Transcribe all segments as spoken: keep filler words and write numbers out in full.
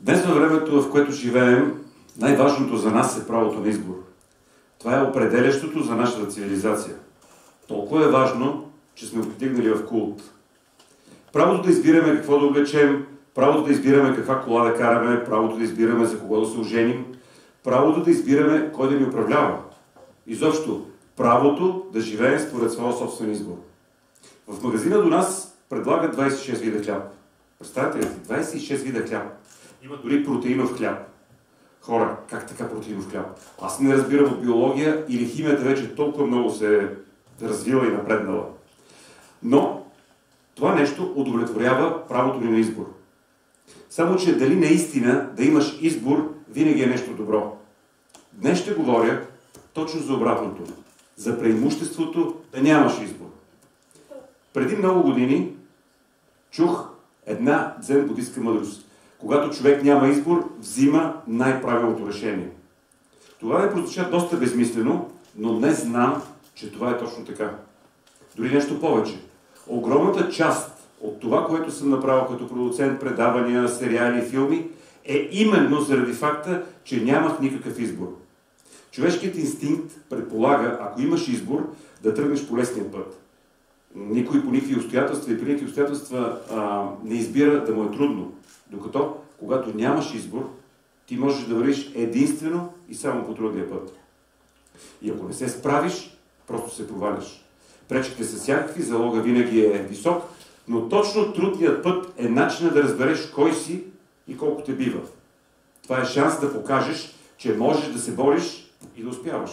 Днес във времето, в което живеем, най-важното за нас е правото на избор. Това е определящото за нашата цивилизация. Толкова е важно, че сме го потигнали в култ. Правото да избираме какво да облечем, правото да избираме каква кола да караме, правото да избираме за кого да се оженим, правото да избираме кой да ни управлява. Изобщо, правото да живеем според своя собствен избор. В магазина до нас предлагат двайсет и шест вида хляб. Представете ли си? двайсет и шест вида хляб. Има дори протеинов хляб. Хора, как така протеинов хляб? Аз не разбирам от биология или химията вече толкова много се е развила и напреднала. Но това нещо удовлетворява правото ни на избор. Само че дали наистина да имаш избор винаги е нещо добро. Днес ще говоря точно за обратното. За преимуществото да нямаш избор. Преди много години чух една дзен будистка мъдрост. Когато човек няма избор, взима най-правилното решение. Това ми прозвуча доста безмислено, но днес знам, че това е точно така. Дори нещо повече. Огромната част от това, което съм направил като продуцент, предавания, сериали и филми, е именно заради факта, че нямах никакъв избор. Човешкият инстинкт предполага, ако имаш избор, да тръгнеш по лесния път. Никой по никакви обстоятелства и при никакви обстоятелства а, не избира да му е трудно. Докато, когато нямаш избор, ти можеш да вървиш единствено и само по трудния път. И ако не се справиш, просто се проваляш. Пречките са всякакви, залога винаги е висок, но точно трудният път е начинът да разбереш кой си и колко те бива. Това е шанс да покажеш, че можеш да се бориш и да успяваш.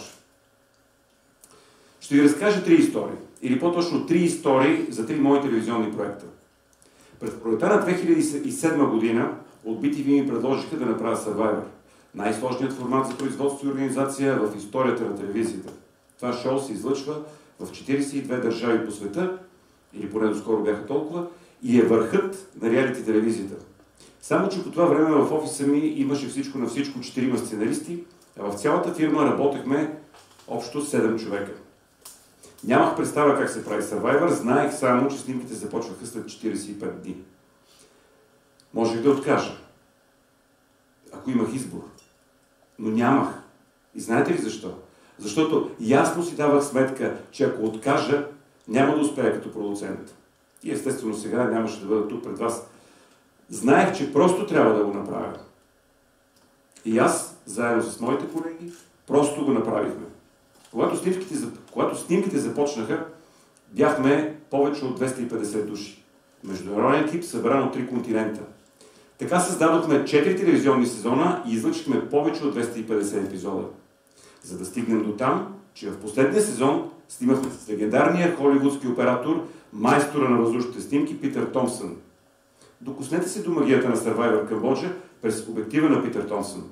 Ще ви разкажа три истории. Или по-точно три истории за три мои телевизионни проекта. През пролета на две хиляди и седма година от би ти ви ми предложиха да направя Survivor. Най-сложният формат за производство и организация в историята на телевизията. Това шоу се излъчва в четирийсет и две държави по света, или поне доскоро бяха толкова, и е върхът на реалити телевизията. Само че по това време в офиса ми имаше всичко на всичко четирима сценаристи, а в цялата фирма работехме общо седем човека. Нямах представа как се прави Survivor, знаех само, че снимките започваха след четирийсет и пет дни. Можех да откажа, ако имах избор. Но нямах. И знаете ли защо? Защото ясно си давах сметка, че ако откажа, няма да успея като продуцент. И естествено сега нямаше да бъда тук пред вас. Знаех, че просто трябва да го направя. И аз, заедно с моите колеги, просто го направихме. Когато снимките, когато снимките започнаха, бяхме повече от двеста и петдесет души. Международен екип, събран от три континента. Така създадохме четири телевизионни сезона и излъчихме повече от двеста и петдесет епизода. За да стигнем до там, че в последния сезон снимахме с легендарния холивудски оператор, майстора на въздушните снимки Питър Томпсън. Докоснете се до магията на Survivor Камбоджа през обектива на Питър Томпсън.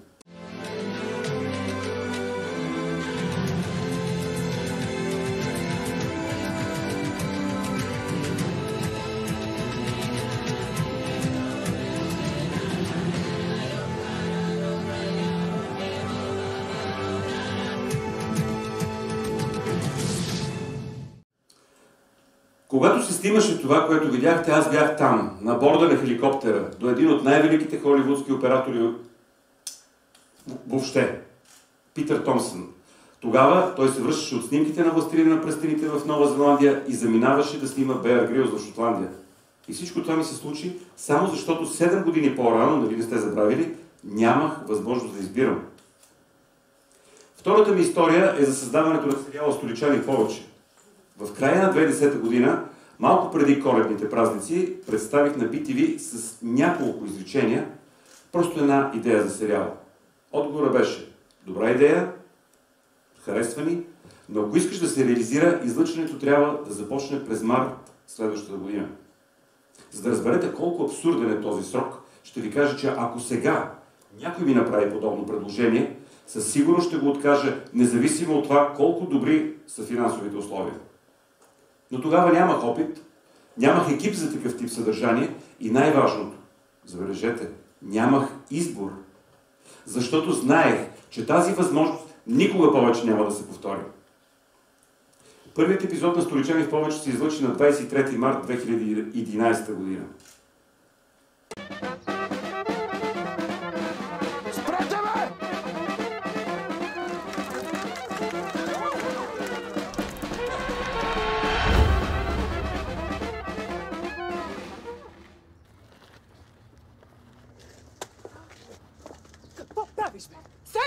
Когато се снимаше това, което видяхте, аз бях там, на борда на хеликоптера, до един от най-великите холивудски оператори въобще, Питър Томпсън. Тогава той се връщаше от снимките на Властелина на пръстените в Нова Зеландия и заминаваше да снима Беар Грилс в Шотландия. И всичко това ми се случи само защото седем години по-рано, нали не сте забравили, нямах възможност да избирам. Втората ми история е за създаването на сериала "Столичани повече". В края на две хиляди и десета година, малко преди коледните празници, представих на би ти ви с няколко изречения просто една идея за сериал. Отговорът беше: добра идея, харесва ни, но ако искаш да се реализира, излъчването трябва да започне през март следващата година. За да разберете колко абсурден е този срок, ще ви кажа, че ако сега някой ми направи подобно предложение, със сигурност ще го откажа, независимо от това колко добри са финансовите условия. Но тогава нямах опит, нямах екип за такъв тип съдържание и най-важното, забележете, нямах избор. Защото знаех, че тази възможност никога повече няма да се повтори. Първият епизод на "Столичани повече" се излъчи на двадесет и трети март две хиляди и единадесета година.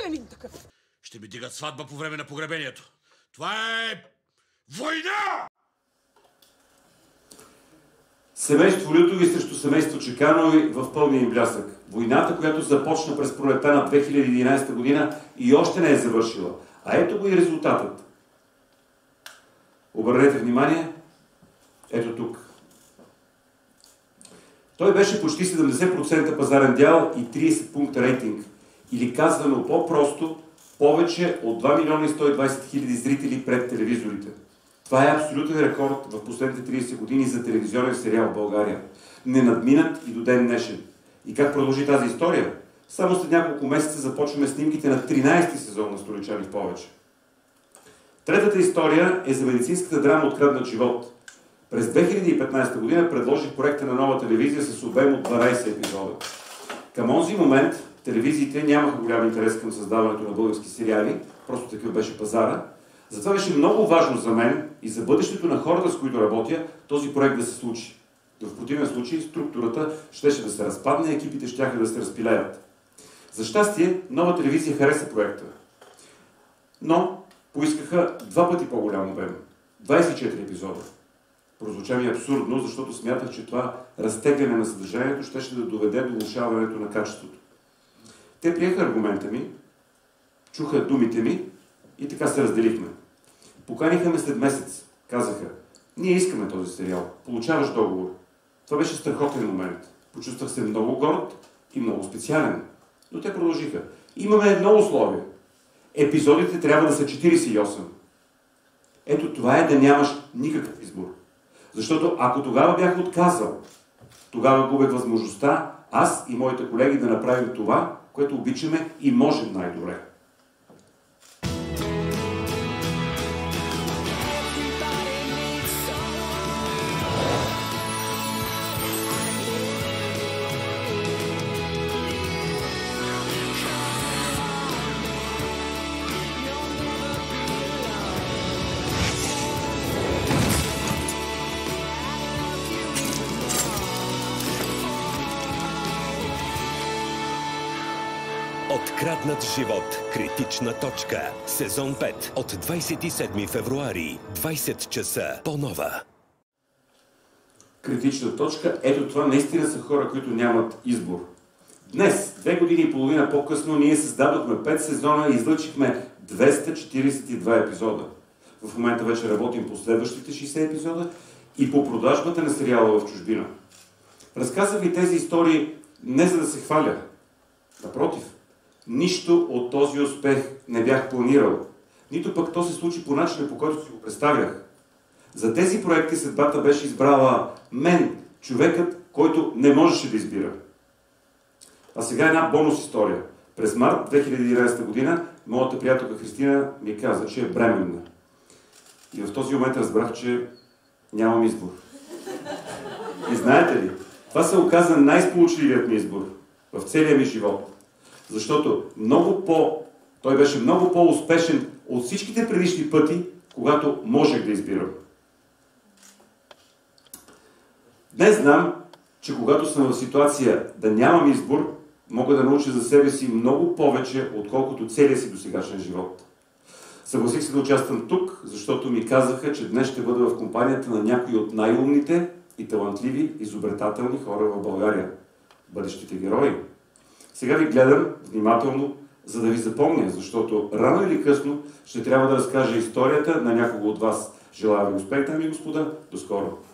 Ленин такъв. Ще ми дигат сватба по време на погребението. Това е война! Семейство Лютови срещу семейство Чеканови в пълния им блясък. Войната, която започна през пролетта на две хиляди и единадесета година и още не е завършила. А ето го и резултатът. Обърнете внимание. Ето тук. Той беше почти седемдесет процента пазарен дял и тридесет пункта рейтинг. Или казано по-просто, повече от два милиона и сто и двадесет хиляди зрители пред телевизорите. Това е абсолютен рекорд в последните тридесет години за телевизионен сериал в България. Не надминат и до ден днешен. И как продължи тази история? Само след няколко месеца започваме снимките на тринадесети сезон на Столичани в повече. Третата история е за медицинската драма "Откраднат живот". През две хиляди и петнадесета година предложих проекта на нова телевизия с обем от дванадесет епизода. Към онзи момент телевизиите нямаха голям интерес към създаването на български сериали, просто такъв беше пазара. Затова беше много важно за мен и за бъдещето на хората, с които работя, този проект да се случи. В противен случай структурата щеше да се разпадне, екипите щяха да се разпилеят. За щастие, нова телевизия хареса проекта. Но поискаха два пъти по-голям обем. двадесет и четири епизода. Прозвуча ми абсурдно, защото смятах, че това разтегляне на съдържанието щеше да доведе до влошаването на качеството. Те приеха аргумента ми, чуха думите ми и така се разделихме. Поканиха ме след месец. Казаха: "Ние искаме този сериал. Получаваш договор." Това беше страхотен момент. Почувствах се много горд и много специален. Но те продължиха: "Имаме едно условие. Епизодите трябва да са четиридесет и осем. Ето това е да нямаш никакъв избор. Защото ако тогава бях отказал, тогава губех възможността аз и моите колеги да направим това, което обичаме и можем най-добре." Откраднат живот. Критична точка. Сезон пет от двадесет и седми февруари. двадесет часа по Нова. Критична точка. Ето това наистина са хора, които нямат избор. Днес, две години и половина по-късно, ние създадохме пет сезона и излъчихме двеста четиридесет и два епизода. В момента вече работим по следващите шейсет епизода и по продажбата на сериала в чужбина. Разказах ви тези истории не за да се хваля. Напротив, нищо от този успех не бях планирал. Нито пък то се случи по начина, по който си го представях. За тези проекти съдбата беше избрала мен, човекът, който не можеше да избира. А сега една бонус история. През март две хиляди и единадесета година моята приятелка Христина ми каза, че е бременна. И в този момент разбрах, че нямам избор. И знаете ли, това се оказа най-сполучливият ми избор в целия ми живот. Защото много по... той беше много по-успешен от всичките предишни пъти, когато можех да избирам. Днес знам, че когато съм в ситуация да нямам избор, мога да науча за себе си много повече, отколкото целия си досегашен живот. Съгласих се да участвам тук, защото ми казаха, че днес ще бъда в компанията на някои от най-умните и талантливи, изобретателни хора в България. Бъдещите герои. Сега ви гледам внимателно, за да ви запомня, защото рано или късно ще трябва да разкажа историята на някого от вас. Желая ви успех, дами и господа. До скоро!